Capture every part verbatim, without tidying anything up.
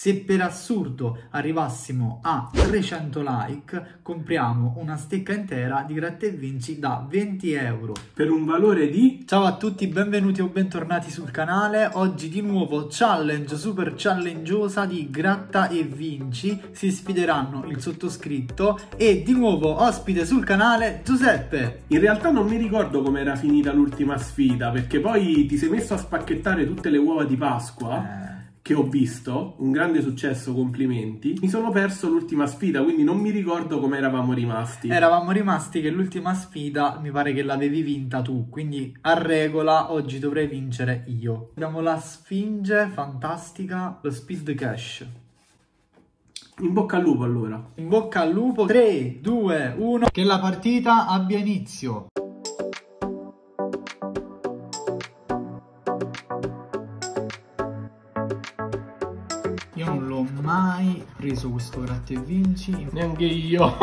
Se per assurdo arrivassimo a trecento like, compriamo una stecca intera di Gratta e Vinci da venti euro. Per un valore di... Ciao a tutti, benvenuti o bentornati sul canale. Oggi di nuovo challenge super challengeosa di Gratta e Vinci. Si sfideranno il sottoscritto e di nuovo ospite sul canale Giuseppe. In realtà non mi ricordo come era finita l'ultima sfida, perché poi ti sei messo a spacchettare tutte le uova di Pasqua. Eh. Che ho visto, un grande successo, complimenti. Mi sono perso l'ultima sfida, quindi non mi ricordo come eravamo rimasti. Eravamo rimasti che l'ultima sfida mi pare che l'avevi vinta tu, quindi a regola oggi dovrei vincere io. Abbiamo la Sfinge fantastica, lo Speed Cash. In bocca al lupo allora. In bocca al lupo. Tre, due, uno. Che la partita abbia inizio. Io non l'ho mai preso questo Gratta e Vinci. Neanche io.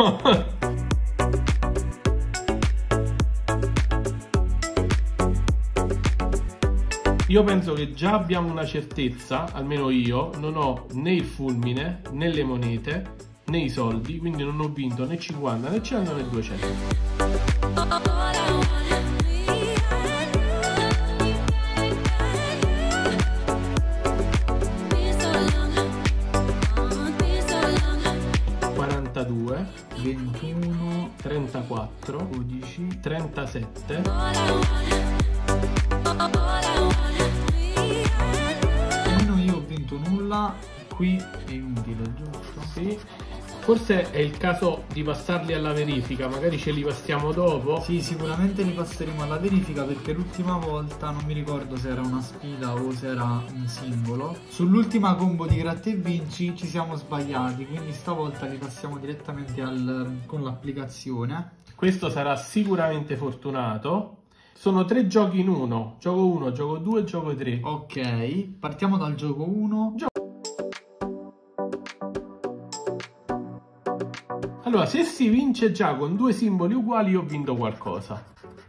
Io penso che già abbiamo una certezza, almeno io, non ho né il fulmine, né le monete, né i soldi, quindi non ho vinto né cinquanta, né cento, né duecento. quarantadue, ventuno, trentaquattro, dodici, trentasette. Nemmeno io ho vinto nulla. Qui è inutile, giusto? Sì. Forse è il caso di passarli alla verifica, magari ce li passiamo dopo. Sì, sicuramente li passeremo alla verifica perché l'ultima volta non mi ricordo se era una sfida o se era un singolo. Sull'ultima combo di Gratta e Vinci ci siamo sbagliati, quindi stavolta li passiamo direttamente al, con l'applicazione. Questo sarà sicuramente fortunato. Sono tre giochi in uno. Gioco uno, gioco due, gioco tre. Ok, partiamo dal gioco uno. Gio Allora, se si vince già con due simboli uguali, io ho vinto qualcosa.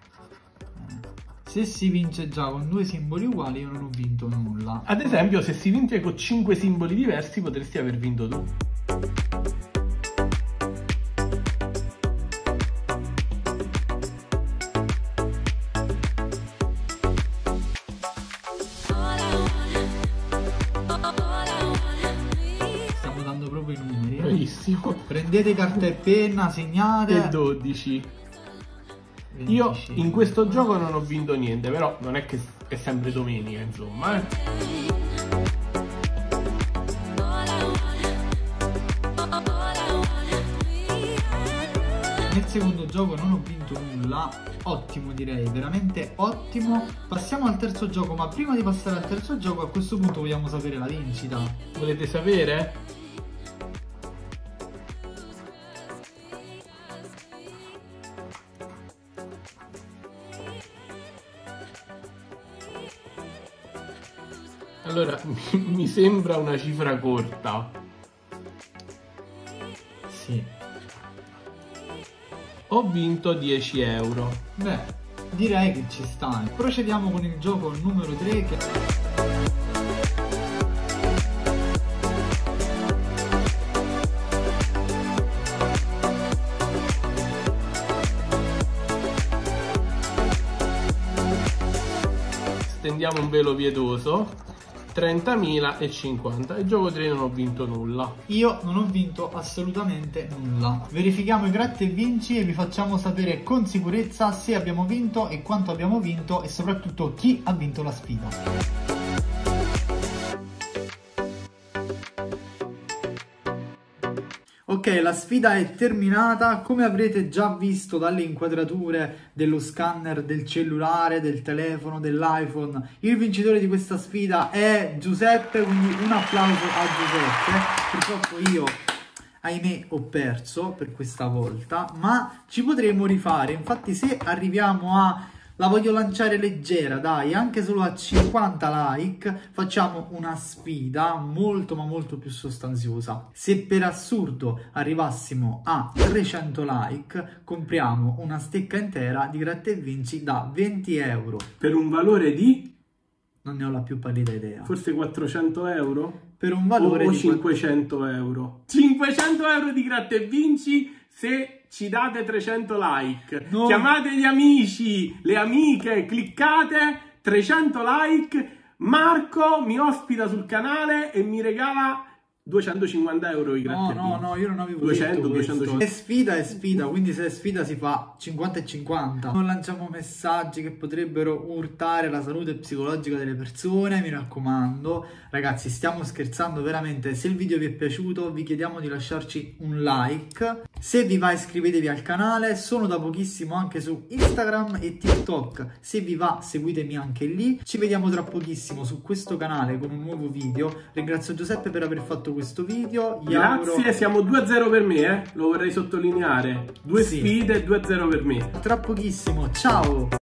Se si vince già con due simboli uguali, io non ho vinto nulla. Ad esempio, se si vince con cinque simboli diversi, potresti aver vinto tu. Stiamo dando proprio i numeri. Bravissimo. Prendete carta e penna, segnate. E dodici. venticinque. Io in questo gioco non ho vinto niente, però non è che è sempre domenica, insomma, eh. Nel secondo gioco non ho vinto nulla, ottimo direi, veramente ottimo. Passiamo al terzo gioco, ma prima di passare al terzo gioco a questo punto vogliamo sapere la vincita. Volete sapere? Allora, mi sembra una cifra corta. Sì. Ho vinto dieci euro. Beh, direi che ci sta. Procediamo con il gioco numero tre che... Stendiamo un velo pietoso. trentamila e cinquanta. Il gioco tre non ho vinto nulla. Io non ho vinto assolutamente nulla. Verifichiamo i Gratta e Vinci e vi facciamo sapere con sicurezza se abbiamo vinto e quanto abbiamo vinto e soprattutto chi ha vinto la sfida. Ok, la sfida è terminata. Come avrete già visto dalle inquadrature dello scanner del cellulare, del telefono, dell'iPhone, il vincitore di questa sfida è Giuseppe, quindi un applauso a Giuseppe. Purtroppo io, ahimè, ho perso per questa volta, ma ci potremo rifare. Infatti se arriviamo a... La voglio lanciare leggera, dai, anche solo a cinquanta like facciamo una sfida molto ma molto più sostanziosa. Se per assurdo arrivassimo a trecento like, compriamo una stecca intera di Gratta e Vinci da venti euro. Per un valore di? Non ne ho la più pallida idea. Forse quattrocento euro? per un valore o di cinquecento euro. cinquecento euro di gratta e vinci se ci date trecento like. No. Chiamate gli amici, le amiche, cliccate trecento like. Marco mi ospita sul canale e mi regala duecentocinquanta euro i gratta e No, no, vinci. no, io non avevo duecento, detto questo. duecentocinquanta. È sfida, è sfida, quindi se è sfida si fa cinquanta e cinquanta. Non lanciamo messaggi che potrebbero urtare la salute psicologica delle persone, mi raccomando. Ragazzi, stiamo scherzando veramente. Se il video vi è piaciuto, vi chiediamo di lasciarci un like. Se vi va, iscrivetevi al canale. Sono da pochissimo anche su Instagram e TikTok. Se vi va, seguitemi anche lì. Ci vediamo tra pochissimo su questo canale con un nuovo video. Ringrazio Giuseppe per aver fatto questo video. Gli Grazie, auguro... siamo due a zero per me, eh? Lo vorrei sottolineare. Due Sì. sfide e due a zero per me. Tra pochissimo, ciao!